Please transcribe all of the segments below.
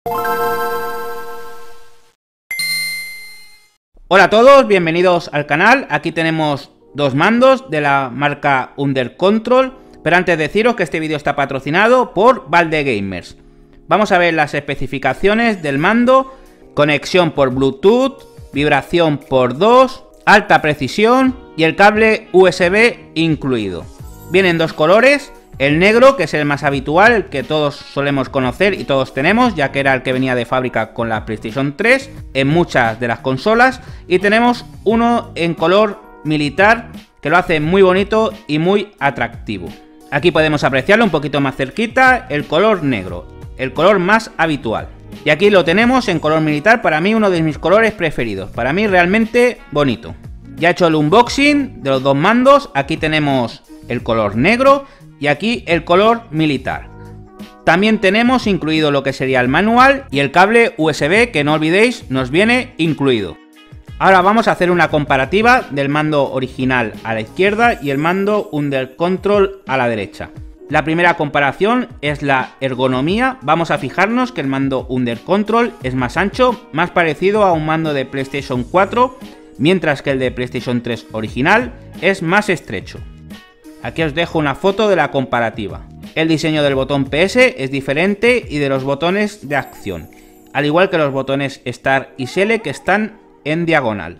Hola a todos, bienvenidos al canal. Aquí tenemos dos mandos de la marca Under Control, pero antes deciros que este vídeo está patrocinado por Balde Gamers. Vamos a ver las especificaciones del mando: conexión por Bluetooth, vibración por 2, alta precisión y el cable USB incluido. Vienen dos colores: el negro, que es el más habitual, el que todos solemos conocer y todos tenemos, ya que era el que venía de fábrica con la PlayStation 3 en muchas de las consolas, y tenemos uno en color militar que lo hace muy bonito y muy atractivo. Aquí podemos apreciarlo un poquito más cerquita, el color negro, el color más habitual. Y aquí lo tenemos en color militar, para mí uno de mis colores preferidos, para mí realmente bonito. Ya he hecho el unboxing de los dos mandos, aquí tenemos el color negro y aquí el color militar. También tenemos incluido lo que sería el manual y el cable USB, que no olvidéis, nos viene incluido. Ahora vamos a hacer una comparativa del mando original a la izquierda y el mando Under Control a la derecha. La primera comparación es la ergonomía. Vamos a fijarnos que el mando Under Control es más ancho, más parecido a un mando de PlayStation 4, mientras que el de PlayStation 3 original es más estrecho. Aquí os dejo una foto de la comparativa. El diseño del botón PS es diferente y de los botones de acción, al igual que los botones Start y Select, que están en diagonal.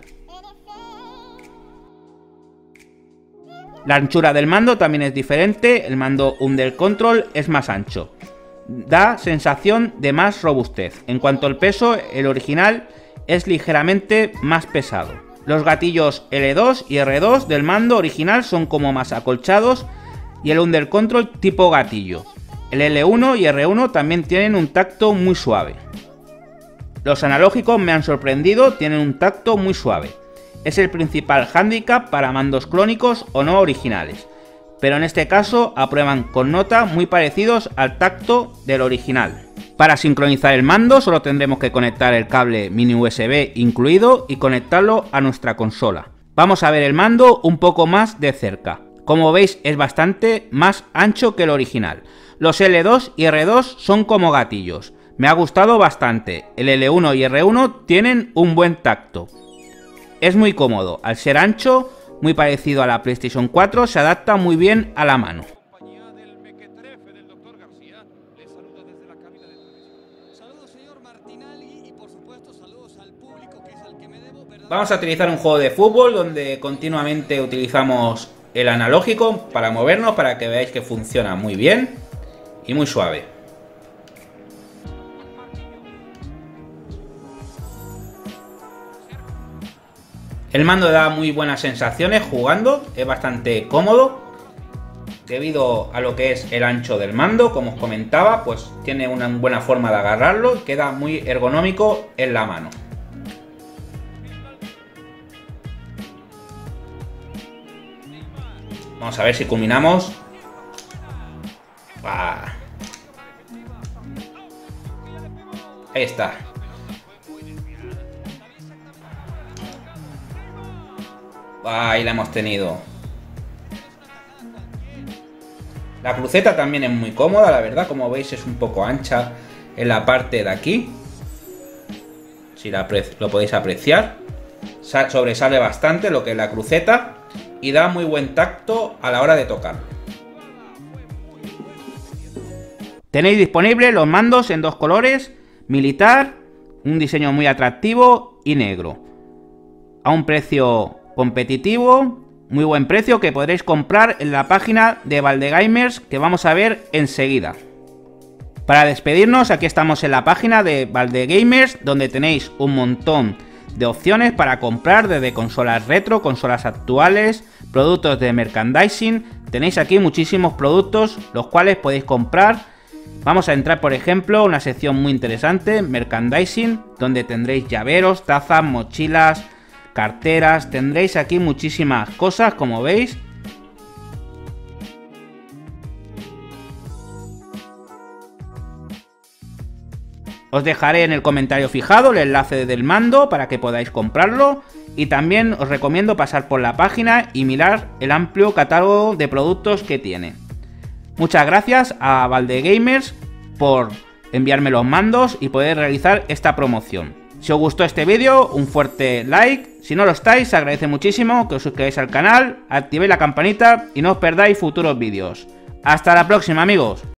La anchura del mando también es diferente, el mando Under Control es más ancho. Da sensación de más robustez. En cuanto al peso, el original es ligeramente más pesado. Los gatillos L2 y R2 del mando original son como más acolchados y el Under Control tipo gatillo. El L1 y R1 también tienen un tacto muy suave. Los analógicos me han sorprendido, tienen un tacto muy suave. Es el principal hándicap para mandos clónicos o no originales, pero en este caso aprueban con nota muy parecidos al tacto del original. Para sincronizar el mando solo tendremos que conectar el cable mini USB incluido y conectarlo a nuestra consola. Vamos a ver el mando un poco más de cerca. Como veis, es bastante más ancho que el original. Los L2 y R2 son como gatillos. Me ha gustado bastante. El L1 y R1 tienen un buen tacto. Es muy cómodo. Al ser ancho, muy parecido a la PlayStation 4, se adapta muy bien a la mano. Vamos a utilizar un juego de fútbol donde continuamente utilizamos el analógico para movernos, para que veáis que funciona muy bien y muy suave. El mando da muy buenas sensaciones jugando, es bastante cómodo debido a lo que es el ancho del mando. Como os comentaba, pues tiene una buena forma de agarrarlo y queda muy ergonómico en la mano. Vamos a ver si culminamos. Ahí está. Ahí la hemos tenido. La cruceta también es muy cómoda, la verdad. Como veis, es un poco ancha en la parte de aquí. Si lo podéis apreciar. Sobresale bastante lo que es la cruceta y da muy buen tacto a la hora de tocarlo. Tenéis disponibles los mandos en dos colores: militar, un diseño muy atractivo, y negro, a un precio competitivo, muy buen precio, que podréis comprar en la página de Balde Gamers, que vamos a ver enseguida. Para despedirnos, aquí estamos en la página de Balde Gamers, donde tenéis un montón de opciones para comprar, desde consolas retro, consolas actuales, productos de merchandising. Tenéis aquí muchísimos productos los cuales podéis comprar. Vamos a entrar, por ejemplo, a una sección muy interesante, merchandising, donde tendréis llaveros, tazas, mochilas, carteras. Tendréis aquí muchísimas cosas, como veis. Os dejaré en el comentario fijado el enlace del mando para que podáis comprarlo, y también os recomiendo pasar por la página y mirar el amplio catálogo de productos que tiene. Muchas gracias a Balde Gamers por enviarme los mandos y poder realizar esta promoción. Si os gustó este vídeo, un fuerte like. Si no lo estáis, se agradece muchísimo que os suscribáis al canal, activéis la campanita y no os perdáis futuros vídeos. ¡Hasta la próxima, amigos!